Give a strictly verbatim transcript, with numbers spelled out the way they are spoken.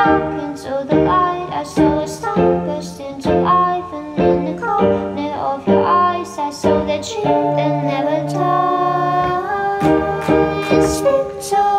back into the light. I saw a star burst into life, and in the corner of your eyes I saw that dream that never dies. Victory.